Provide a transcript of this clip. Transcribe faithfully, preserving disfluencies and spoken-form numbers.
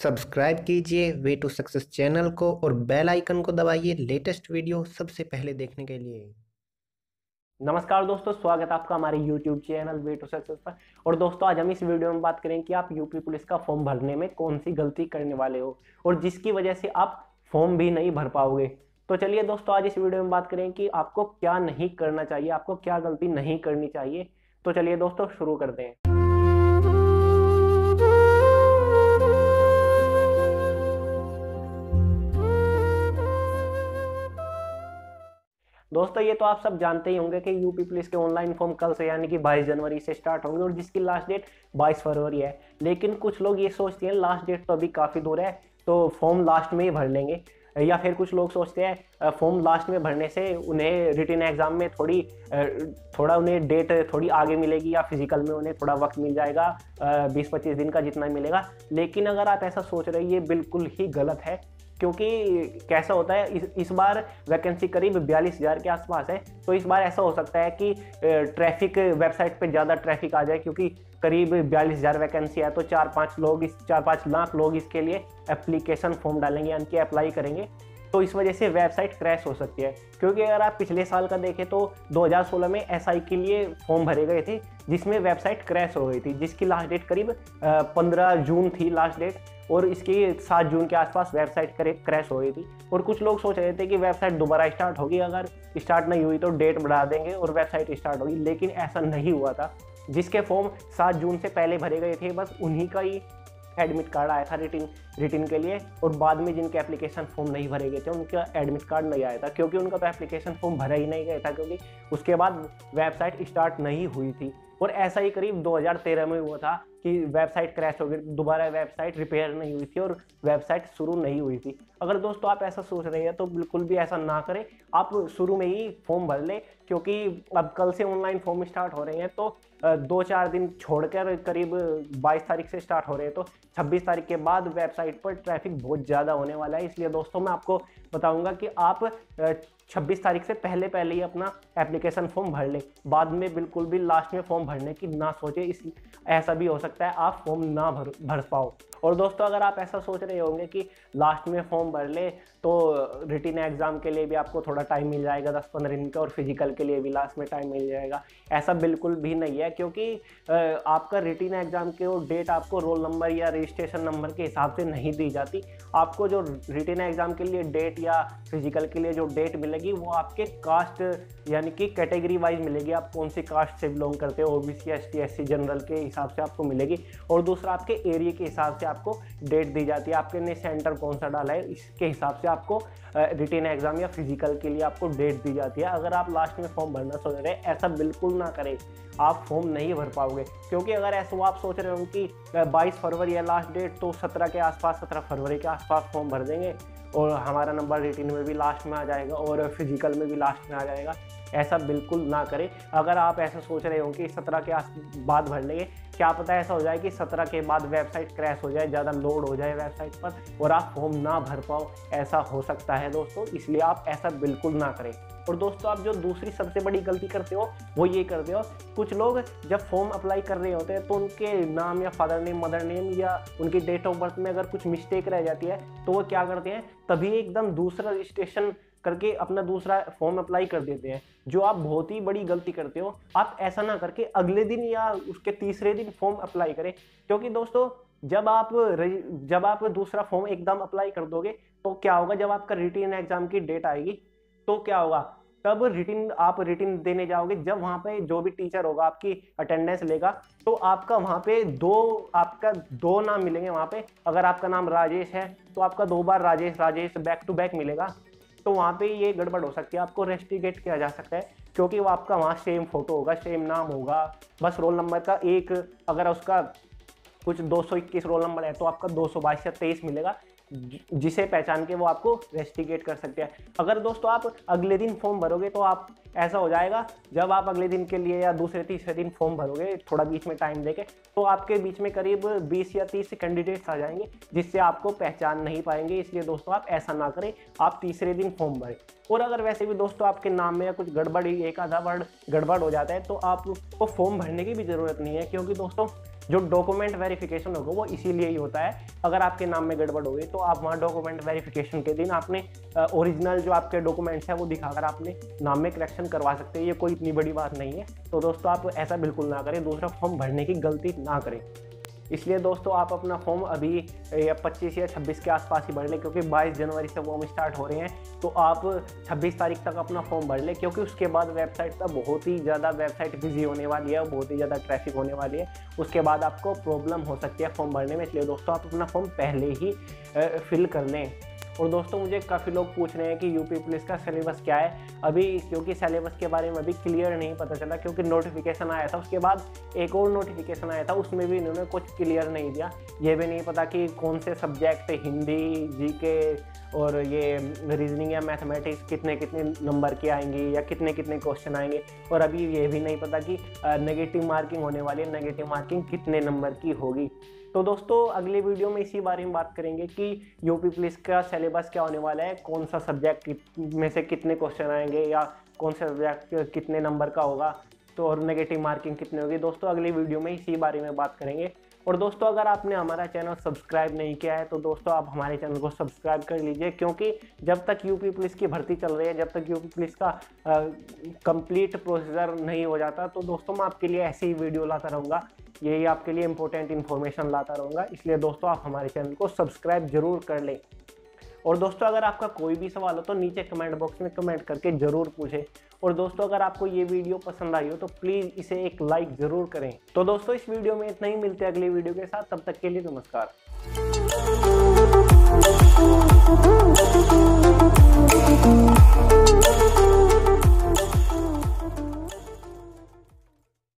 Subscribe कीजिए वे to success channel को और बेल आइकन को दबाइए लेटेस्ट वीडियो सबसे पहले देखने के लिए। नमस्कार दोस्तों, स्वागत है आपका हमारे YouTube channel Way to Success पर। और दोस्तों, आज हम इस वीडियो में बात करें कि आप यूपी पुलिस का फॉर्म भरने में कौन सी गलती करने वाले हो और जिसकी वजह से आप फॉर्म भी नहीं भर पाओगे। तो चलिए दोस्तों, आज इस वीडियो में बात करें कि आपको क्या नहीं करना चाहिए, आपको क्या गलती नहीं करनी चाहिए। तो चलिए दोस्तों, शुरू करते हैं। दोस्तों, ये तो आप सब जानते ही होंगे कि यूपी पुलिस के ऑनलाइन फॉर्म कल से यानी कि बाईस जनवरी से स्टार्ट होंगे और जिसकी लास्ट डेट बाईस फरवरी है। लेकिन कुछ लोग ये सोचते हैं लास्ट डेट तो अभी काफ़ी दूर है, तो फॉर्म लास्ट में ही भर लेंगे। या फिर कुछ लोग सोचते हैं फॉर्म लास्ट में भरने से उन्हें रिटन एग्जाम में थोड़ी थोड़ा उन्हें डेट थोड़ी आगे मिलेगी या फिजिकल में उन्हें थोड़ा वक्त मिल जाएगा, बीस पच्चीस दिन का जितना मिलेगा। लेकिन अगर आप ऐसा सोच रहे हैं, ये बिल्कुल ही गलत है। क्योंकि कैसा होता है, इस इस बार वैकेंसी करीब बयालीस हज़ार के आसपास है। तो इस बार ऐसा हो सकता है कि ट्रैफिक वेबसाइट पे ज़्यादा ट्रैफिक आ जाए, क्योंकि करीब बयालीस हज़ार वैकेंसी है। तो चार पाँच लोग इस चार पाँच लाख लोग इसके लिए एप्लीकेशन फॉर्म डालेंगे यानी कि अप्लाई करेंगे। तो इस वजह से वेबसाइट क्रैश हो सकती है। क्योंकि अगर आप पिछले साल का देखें तो दो हज़ार सोलह में एसआई के लिए फॉर्म भरे गए थे जिसमें वेबसाइट क्रैश हो गई थी, जिसकी लास्ट डेट करीब पंद्रह जून थी लास्ट डेट, और इसकी सात जून के आसपास वेबसाइट क्रैश हो गई थी। और कुछ लोग सोच रहे थे कि वेबसाइट दोबारा स्टार्ट होगी, अगर स्टार्ट नहीं हुई तो डेट बढ़ा देंगे और वेबसाइट स्टार्ट होगी। लेकिन ऐसा नहीं हुआ था। जिसके फॉर्म सात जून से पहले भरे गए थे बस उन्हीं का ही एडमिट कार्ड आया था रिटिन रिटिन के लिए, और बाद में जिनके एप्लीकेशन फॉर्म नहीं भरे गए थे उनका एडमिट कार्ड नहीं आया था, क्योंकि उनका तो एप्लीकेशन फॉर्म भरा ही नहीं गया था, क्योंकि उसके बाद वेबसाइट स्टार्ट नहीं हुई थी। और ऐसा ही करीब दो हज़ार तेरह में हुआ था कि वेबसाइट क्रैश हो गई, दोबारा वेबसाइट रिपेयर नहीं हुई थी और वेबसाइट शुरू नहीं हुई थी। अगर दोस्तों आप ऐसा सोच रहे हैं तो बिल्कुल भी ऐसा ना करें, आप शुरू में ही फॉर्म भर लें। क्योंकि अब कल से ऑनलाइन फॉर्म स्टार्ट हो रहे हैं, तो दो चार दिन छोड़कर करीब बाईस तारीख से स्टार्ट हो रहे हैं, तो छब्बीस तारीख के बाद वेबसाइट पर ट्रैफिक बहुत ज़्यादा होने वाला है। इसलिए दोस्तों मैं आपको बताऊंगा कि आप छब्बीस तारीख से पहले पहले ही अपना एप्लीकेशन फॉर्म भर लें। बाद में बिल्कुल भी लास्ट में फॉर्म भरने की ना सोचें, इस ऐसा भी हो सकता है आप फॉर्म ना भर भर पाओ। और दोस्तों, अगर आप ऐसा सोच रहे होंगे कि लास्ट में फॉर्म भर ले तो रिटन एग्जाम के लिए भी आपको थोड़ा टाइम मिल जाएगा दस पंद्रह दिन का, और फिजिकल के लिए भी लास्ट में टाइम मिल जाएगा, ऐसा बिल्कुल भी नहीं है। क्योंकि आपका रिटन एग्जाम के वो डेट आपको रोल नंबर या रजिस्ट्रेशन नंबर के हिसाब से नहीं दी जाती। आपको जो रिटन एग्जाम के लिए डेट या फिजिकल के लिए जो डेट मिलेगी वो आपके कास्ट यानी कि कैटेगरी वाइज मिलेगी, आप कौन सी कास्ट से बिलोंग करते हो, ओबीसी, एसटी, एससी, जनरल के हिसाब से आपको मिलेगी। और दूसरा, आपके एरिया के हिसाब से आपको डेट दी जाती है, आपके ने सेंटर कौन सा डाला है इसके हिसाब से आपको रिटन एग्जाम या फिजिकल के लिए आपको डेट दी जाती है। अगर आप लास्ट में फॉर्म भरना सोच रहे हैं, ऐसा बिल्कुल ना करें, आप फॉर्म नहीं भर पाओगे। क्योंकि अगर ऐसा आप सोच रहे हो कि बाईस फरवरी है लास्ट डेट, तो सत्रह के आसपास सत्रह फरवरी के आसपास फॉर्म भर देंगे और हमारा नंबर रिटन में भी लास्ट में आ जाएगा और फिजिकल में भी लास्ट में आ जाएगा। ऐसा बिल्कुल ना करें। अगर आप ऐसा सोच रहे हो कि सत्रह के आस बाद भर लेंगे, क्या पता ऐसा हो जाए कि सत्रह के बाद वेबसाइट क्रैश हो जाए, ज़्यादा लोड हो जाए वेबसाइट पर और आप फॉर्म ना भर पाओ, ऐसा हो सकता है दोस्तों। इसलिए आप ऐसा बिल्कुल ना करें। और दोस्तों, आप जो दूसरी सबसे बड़ी गलती करते हो वो ये करते हो, कुछ लोग जब फॉर्म अप्लाई कर रहे होते हैं तो उनके नाम या फादर नेम, मदर नेम या उनकी डेट ऑफ बर्थ में अगर कुछ मिस्टेक रह जाती है तो वो क्या करते हैं, तभी एकदम दूसरा रजिस्ट्रेशन करके अपना दूसरा फॉर्म अप्लाई कर देते हैं, जो आप बहुत ही बड़ी गलती करते हो। आप ऐसा ना करके अगले दिन या उसके तीसरे दिन फॉर्म अप्लाई करें। क्योंकि दोस्तों, जब आप जब आप दूसरा फॉर्म एकदम अप्लाई कर दोगे तो क्या होगा, जब आपका रिटन एग्जाम की डेट आएगी तो क्या होगा, तब रिटन आप रिटन देने जाओगे, जब वहाँ पे जो भी टीचर होगा आपकी अटेंडेंस लेगा, तो आपका वहाँ पे दो आपका दो नाम मिलेंगे। वहाँ पे अगर आपका नाम राजेश है तो आपका दो बार Rajesh Rajesh back to back मिलेगा। तो वहाँ पे ये गड़बड़ हो सकती है, आपको रेस्टिगेट किया जा सकता है। क्योंकि वो आपका वहाँ सेम फोटो होगा, सेम नाम होगा, बस रोल नंबर का एक, अगर उसका कुछ दो सौ इक्कीस रोल नंबर है तो आपका दो सौ बाईस या तेईस मिलेगा, जिसे पहचान के वो आपको रेस्टिगेट कर सकते हैं। अगर दोस्तों आप अगले दिन फॉर्म भरोगे तो आप ऐसा हो जाएगा, जब आप अगले दिन के लिए या दूसरे तीसरे दिन फॉर्म भरोगे थोड़ा बीच में टाइम देके, तो आपके बीच में करीब बीस या तीस कैंडिडेट्स आ जाएंगे जिससे आपको पहचान नहीं पाएंगे। इसलिए दोस्तों आप ऐसा ना करें, आप तीसरे दिन फॉर्म भरें। और अगर वैसे भी दोस्तों आपके नाम में या कुछ गड़बड़, एक आधा वर्ड गड़बड़ हो जाता है, तो आपको फॉर्म भरने की भी ज़रूरत नहीं है। क्योंकि दोस्तों जो डॉक्यूमेंट वेरिफिकेशन होगा वो इसीलिए ही होता है। अगर आपके नाम में गड़बड़ हो गई तो आप वहाँ डॉक्यूमेंट वेरिफिकेशन के दिन आपने ओरिजिनल जो आपके डॉक्यूमेंट्स है वो दिखाकर आपने नाम में करेक्शन करवा सकते हैं। ये कोई इतनी बड़ी बात नहीं है। तो दोस्तों आप ऐसा बिल्कुल ना करें, दूसरा फॉर्म भरने की गलती ना करें। इसलिए दोस्तों आप अपना फॉर्म अभी पच्चीस या छब्बीस के आसपास ही भर लें, क्योंकि बाईस जनवरी से फॉर्म स्टार्ट हो रहे हैं। तो आप छब्बीस तारीख तक अपना फॉर्म भर लें, क्योंकि उसके बाद वेबसाइट का बहुत ही ज़्यादा वेबसाइट बिजी होने वाली है, बहुत ही ज़्यादा ट्रैफिक होने वाली है। उसके बाद आपको प्रॉब्लम हो सकती है फॉर्म भरने में। इसलिए दोस्तों आप अपना फॉर्म पहले ही फिल कर लें। और दोस्तों मुझे काफ़ी लोग पूछ रहे हैं कि यूपी पुलिस का सिलेबस क्या है अभी, क्योंकि सिलेबस के बारे में अभी क्लियर नहीं पता चला, क्योंकि नोटिफिकेशन आया था उसके बाद एक और नोटिफिकेशन आया था, उसमें भी इन्होंने कुछ क्लियर नहीं दिया। ये भी नहीं पता कि कौन से सब्जेक्ट हिंदी, जीके और ये रीजनिंग या मैथमेटिक्स कितने कितने नंबर की आएंगी या कितने कितने क्वेश्चन आएंगे। और अभी ये भी नहीं पता कि नेगेटिव मार्किंग होने वाली है, नेगेटिव मार्किंग कितने नंबर की होगी। तो दोस्तों अगले वीडियो में इसी बारे में बात करेंगे कि यूपी पुलिस का सिलेबस क्या होने वाला है, कौन सा सब्जेक्ट में से कितने क्वेश्चन आएंगे या कौन सा सब्जेक्ट कितने नंबर का होगा, तो और नेगेटिव मार्किंग कितनी होगी। दोस्तों अगले वीडियो में इसी बारे में बात करेंगे। और दोस्तों अगर आपने हमारा चैनल सब्सक्राइब नहीं किया है तो दोस्तों आप हमारे चैनल को सब्सक्राइब कर लीजिए, क्योंकि जब तक यूपी पुलिस की भर्ती चल रही है, जब तक यूपी पुलिस का कंप्लीट प्रोसीजर नहीं हो जाता, तो दोस्तों मैं आपके लिए ऐसी ही वीडियो लाता रहूँगा, यही आपके लिए इंपॉर्टेंट इन्फॉर्मेशन लाता रहूँगा। इसलिए दोस्तों आप हमारे चैनल को सब्सक्राइब जरूर कर लें। और दोस्तों अगर आपका कोई भी सवाल हो तो नीचे कमेंट बॉक्स में कमेंट करके ज़रूर पूछें। और दोस्तों अगर आपको ये वीडियो पसंद आई हो तो प्लीज़ इसे एक लाइक ज़रूर करें। तो दोस्तों इस वीडियो में इतना ही, मिलते हैं अगली वीडियो के साथ, तब तक के लिए नमस्कार।